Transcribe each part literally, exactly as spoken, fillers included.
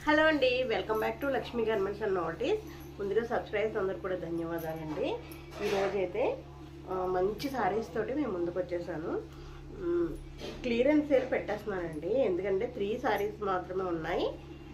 Hello అండి, welcome back to Lakshmi garments and notice. ముందుగా subscribers అందరూ కూడా ధన్యవాదాలండి. ఈరోజు అయితే మంచి శారీస్ తోటి మేము ముందుకు వచ్చేసాను. క్లియరెన్స్ సేల్ పెట్టేస్తున్నానండి, ఎందుకంటే త్రీ శారీస్ మాత్రమే ఉన్నాయి.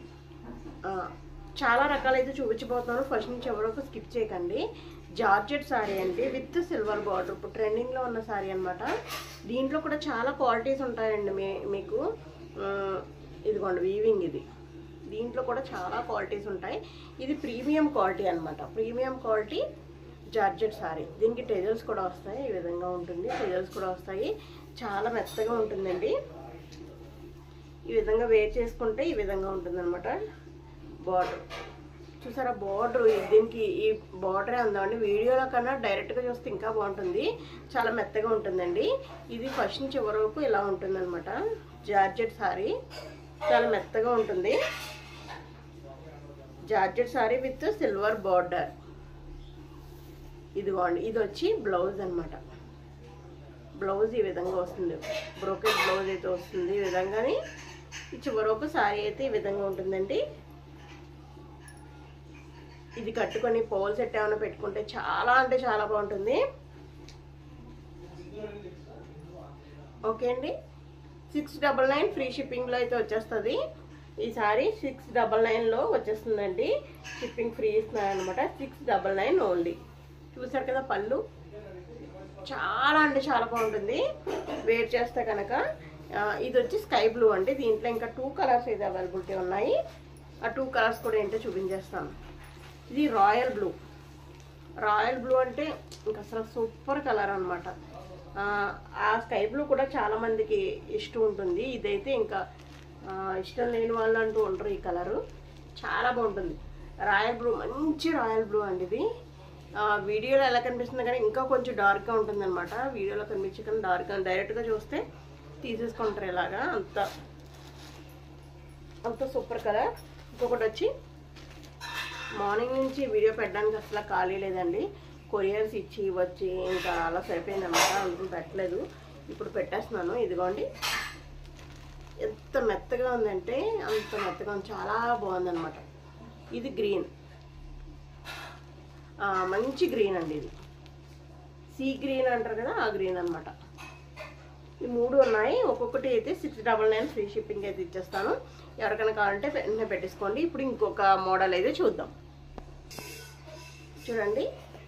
చాలా రకాలైతే చూపించబోతున్నాను. ఫస్ట్ నుంచి ఎవరొక స్కిప్ చేయకండి. జార్జెట్ శారీ అండి విత్ సిల్వర్ బార్డర్, ఇప్పుడు ట్రెండింగ్లో ఉన్న శారీ అనమాట. దీంట్లో కూడా చాలా క్వాలిటీస్ ఉంటాయండి. మీ మీకు ఇదిగోండి వీవింగ్, ఇది దీంట్లో కూడా చాలా క్వాలిటీస్ ఉంటాయి. ఇది ప్రీమియం క్వాలిటీ అనమాట, ప్రీమియం క్వాలిటీ జార్జెట్ శారీ. దీనికి టెజల్స్ కూడా వస్తాయి, ఈ విధంగా ఉంటుంది. టెజల్స్ కూడా వస్తాయి, చాలా మెత్తగా ఉంటుందండి. ఈ విధంగా వేర్ చేసుకుంటే ఈ విధంగా ఉంటుంది అనమాట. బార్డర్ చూసారా, బార్డర్ దీనికి ఈ బార్డరే ఉందండి. వీడియోలో కన్నా డైరెక్ట్గా చూస్తే ఇంకా బాగుంటుంది, చాలా మెత్తగా ఉంటుందండి. ఇది ఫస్ట్ నుంచి చివరి వరకు ఇలా ఉంటుంది అనమాట. జార్జెట్ శారీ చాలా మెత్తగా ఉంటుంది. Georgette sari with silver border. ఇదిగోండి, ఇది వచ్చి బ్లౌజ్ అనమాట. బ్లౌజ్ ఈ విధంగా వస్తుంది, బ్రోకెట్ బ్లౌజ్ అయితే వస్తుంది. ఈ విధంగానే ఈ చివరకు శారీ అయితే ఈ విధంగా ఉంటుందండి. ఇది కట్టుకొని పోల్ సెట్ ఏమైనా పెట్టుకుంటే చాలా అంటే చాలా బాగుంటుంది. ఓకే అండి, సిక్స్ డబల్ నైన్ ఫ్రీ షిప్పింగ్లో అయితే వచ్చేస్తుంది. ఈ సారీ సిక్స్ డబల్ నైన్లో వచ్చేస్తుందండి, షిప్పింగ్ ఫ్రీ ఇస్తున్నారు అనమాట. Six double nine only. చూసారు కదా, పళ్ళు చాలా అంటే చాలా బాగుంటుంది వేర్ చేస్తే కనుక. ఇది వచ్చి స్కై బ్లూ అండి. దీంట్లో ఇంకా టూ కలర్స్ అయితే అవైలబిలిటీ ఉన్నాయి. ఆ టూ కలర్స్ కూడా ఏంటో చూపించేస్తాను. ఇది రాయల్ బ్లూ. రాయల్ బ్లూ అంటే ఇంకా అసలు సూపర్ కలర్ అనమాట. ఆ స్కై బ్లూ కూడా చాలా మందికి ఇష్టం ఉంటుంది. ఇదైతే ఇంకా ఇష్టం లేని వాళ్ళు అంటూ ఉండరు. ఈ కలరు చాలా బాగుంటుంది. రాయల్ బ్లూ, మంచి రాయల్ బ్లూ అండి. ఇది వీడియోలో ఎలా కనిపిస్తుంది కానీ ఇంకా కొంచెం డార్క్గా ఉంటుంది అనమాట. వీడియోలో కనిపించే కానీ డార్క్గా, డైరెక్ట్గా చూస్తే తీసేసుకుంటారు ఇలాగా. అంత అంత సూపర్ కలర్. ఇంకొకటి వచ్చి మార్నింగ్ నుంచి వీడియో పెట్టడానికి అసలు ఖాళీ లేదండి. కొరియర్స్ ఇచ్చి వచ్చి ఇంకా అలా సరిపోయిందన్నమాట, అందుకని పెట్టలేదు. ఇప్పుడు పెట్టేస్తున్నాను. ఇదిగోండి, ఎంత మెత్తగా ఉందంటే అంత మెత్తగా ఉంది, చాలా బాగుందన్నమాట. ఇది గ్రీన్, మంచి గ్రీన్ అండి. ఇది సీ గ్రీన్ అంటారు కదా, ఆ గ్రీన్ అనమాట. ఈ మూడు ఉన్నాయి. ఒక్కొక్కటి అయితే six double nine free shipping అయితే ఇచ్చేస్తాను. ఎవరికైనా కావాలంటే వెంటనే పెట్టేసుకోండి. ఇప్పుడు ఇంకొక మోడల్ అయితే చూద్దాం. చూడండి,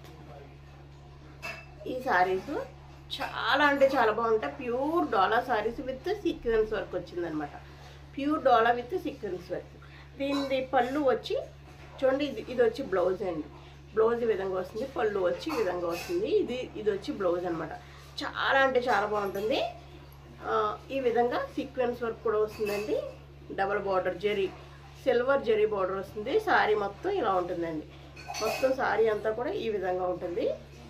ఈ శారీస్ చాలా అంటే చాలా బాగుంటాయి. Pure dola saris with sequence work వచ్చిందనమాట. Pure dola with sequence work. దీని పళ్ళు వచ్చి చూడండి, ఇది ఇది వచ్చి బ్లౌజ్ అండి. బ్లౌజ్ ఈ విధంగా వస్తుంది, పళ్ళు వచ్చి ఈ విధంగా వస్తుంది. ఇది ఇది వచ్చి బ్లౌజ్ అనమాట. చాలా అంటే చాలా బాగుంటుంది. ఈ విధంగా సీక్వెన్స్ వర్క్ కూడా వస్తుందండి. Double border zari, silver zari border వస్తుంది. శారీ మొత్తం ఇలా ఉంటుందండి. మొత్తం శారీ అంతా కూడా ఈ విధంగా ఉంటుంది.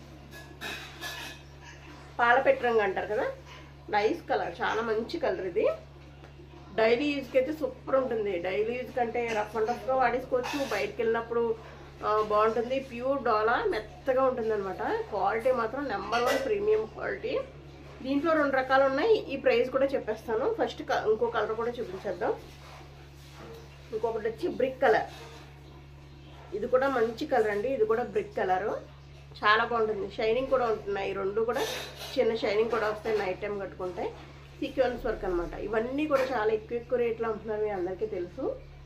పాలపెట్టు రంగు అంటారు కదా, నైస్ కలర్, చాలా మంచి కలర్. ఇది డైలీ యూజ్కి అయితే సూపర్ ఉంటుంది. డైలీ యూజ్ కంటే రఫ్ అండ్ రఫ్గా వాడేసుకోవచ్చు. బయటకు వెళ్ళినప్పుడు బాగుంటుంది. ప్యూర్ డోలా, మెత్తగా ఉంటుంది అనమాట. క్వాలిటీ మాత్రం నెంబర్ వన్ ప్రీమియం క్వాలిటీ. దీంట్లో రెండు రకాలు ఉన్నాయి. ఈ ప్రైస్ కూడా చెప్పేస్తాను. ఫస్ట్ ఇంకో కలర్ కూడా చూపించేద్దాం. ఇంకొకటి వచ్చి బ్రిక్ కలర్. ఇది కూడా మంచి కలర్ అండి. ఇది కూడా బ్రిక్ కలరు, చాలా బాగుంటుంది. షైనింగ్ కూడా ఉంటున్నాయి. ఈ రెండు కూడా చిన్న షైనింగ్ కూడా వస్తాయి నైట్ టైం కట్టుకుంటే. సీక్వెన్స్ వర్క్ అనమాట. ఇవన్నీ కూడా చాలా ఎక్కువ ఎక్కువ రేట్లో ఉంటున్నారు, మీ అందరికీ తెలుసు.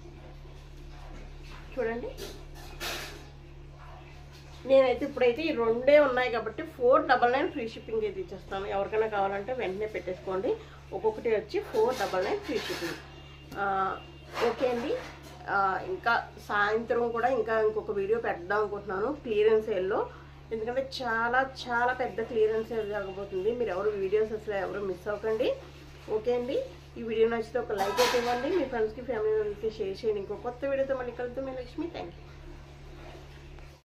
చూడండి, నేనైతే ఇప్పుడైతే ఈ రెండే ఉన్నాయి కాబట్టి four double nine free shipping అయితే ఇచ్చేస్తాను. ఎవరికైనా కావాలంటే వెంటనే పెట్టేసుకోండి. ఒక్కొక్కటి వచ్చి four double nine free shipping. Okay అండి, ఇంకా సాయంత్రం కూడా ఇంకా ఇంకొక వీడియో పెడదాం అనుకుంటున్నాను క్లియరెన్స్ సేల్లో. ఎందుకంటే చాలా చాలా పెద్ద క్లియరెన్స్ సేల్ జరగబోతుంది. మీరు ఎవరు వీడియోస్ అసలు ఎవరు మిస్ అవ్వకండి. ఓకే అండి, ఈ వీడియో నచ్చితే ఒక లైక్ అయితే ఇవ్వండి. మీ ఫ్రెండ్స్కి, ఫ్యామిలీ మెంబర్స్కి షేర్ చేయండి. ఇంకో కొత్త వీడియోతో మళ్ళీ కలుద్దాం. మీ లక్ష్మి, థ్యాంక్ యూ.